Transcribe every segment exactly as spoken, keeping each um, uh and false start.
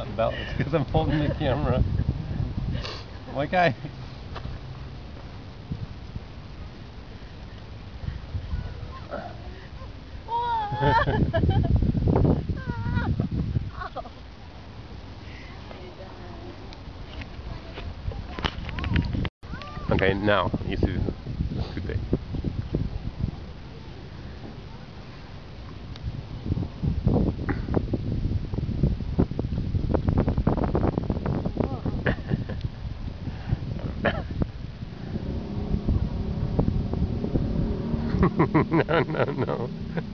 the balance because I'm holding the camera. Like I. Okay, now you see the two things. No, no, no.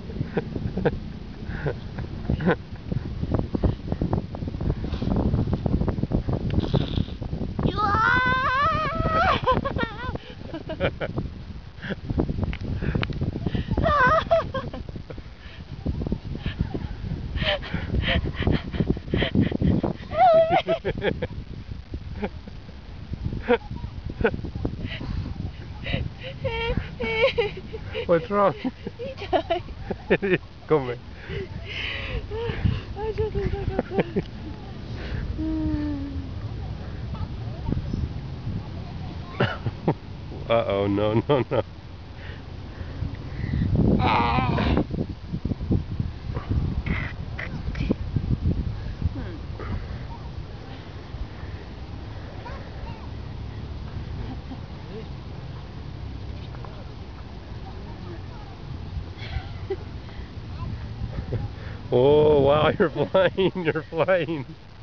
What's wrong? Come here. Uh-oh, no, no, no. Oh, wow, you're flying, you're flying.